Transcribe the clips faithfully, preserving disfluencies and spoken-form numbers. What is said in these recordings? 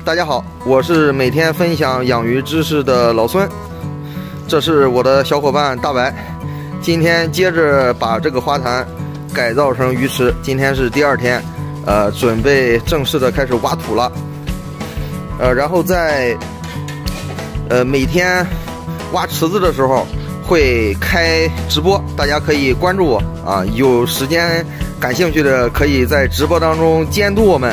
大家好，我是每天分享养鱼知识的老孙，这是我的小伙伴大白。今天接着把这个花坛改造成鱼池，今天是第二天，呃，准备正式的开始挖土了。呃，然后在呃每天挖池子的时候会开直播，大家可以关注我啊，有时间感兴趣的可以在直播当中监督我们。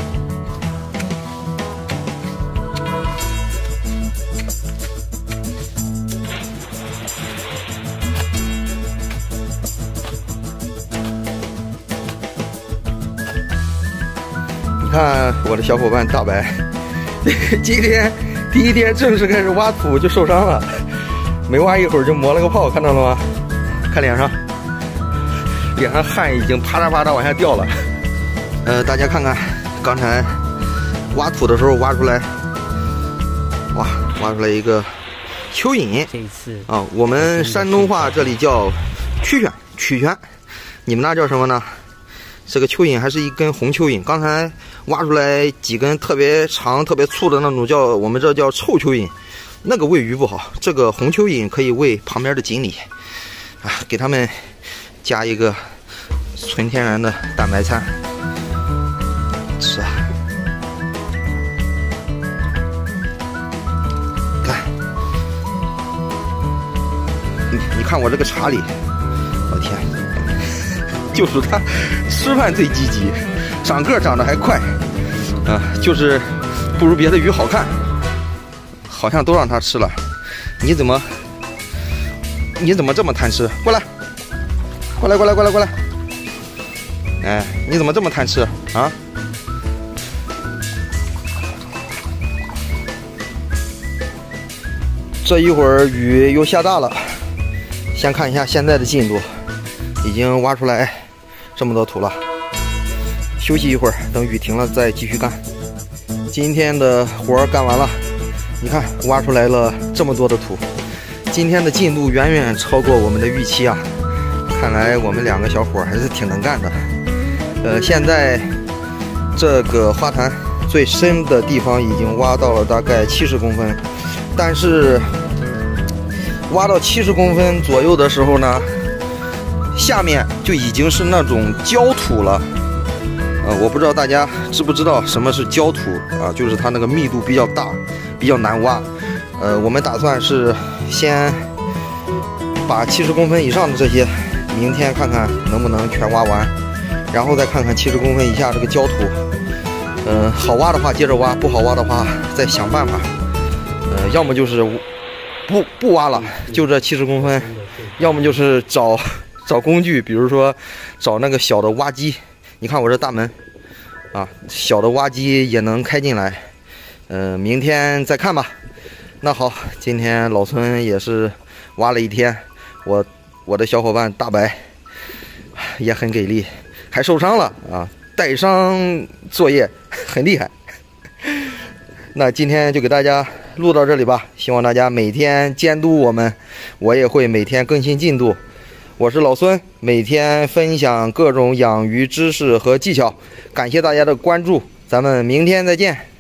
你看我的小伙伴大白，今天第一天正式开始挖土就受伤了，没挖一会儿就磨了个泡，看到了吗？看脸上，脸上汗已经啪嗒啪嗒往下掉了。呃，大家看看，刚才挖土的时候挖出来，哇，挖出来一个蚯蚓。 这一次啊，我们山东话这里叫蛐蛐，蛐蛐，你们那叫什么呢？这个蚯蚓还是一根红蚯蚓，刚才挖出来几根特别长、特别粗的那种，叫我们这叫臭蚯蚓，那个喂鱼不好。这个红蚯蚓可以喂旁边的锦鲤，啊，给它们加一个纯天然的蛋白餐吃啊。看，你你看我这个查理，我天！就是它吃饭最积极，长个长得还快，啊，就是不如别的鱼好看，好像都让它吃了。你怎么，你怎么这么贪吃？过来，过来，过来，过来，过来！哎，你怎么这么贪吃啊？这一会儿雨又下大了，先看一下现在的进度，已经挖出来这么多土了，休息一会儿，等雨停了再继续干。今天的活儿干完了，你看挖出来了这么多的土，今天的进度远远超过我们的预期啊！看来我们两个小伙还是挺能干的。呃，现在这个花坛最深的地方已经挖到了大概七十公分，但是挖到七十公分左右的时候呢，下面就已经是那种焦土了，呃，我不知道大家知不知道什么是焦土啊？就是它那个密度比较大，比较难挖。呃，我们打算是先把七十公分以上的这些，明天看看能不能全挖完，然后再看看七十公分以下这个焦土。嗯、呃，好挖的话接着挖，不好挖的话再想办法。呃，要么就是不不挖了，就这七十公分，要么就是找。找工具，比如说找那个小的挖机，你看我这大门啊，小的挖机也能开进来。呃，明天再看吧。那好，今天老孙也是挖了一天，我我的小伙伴大白也很给力，还受伤了啊，带伤作业很厉害。那今天就给大家录到这里吧，希望大家每天监督我们，我也会每天更新进度。我是老孙，每天分享各种养鱼知识和技巧，感谢大家的关注，咱们明天再见。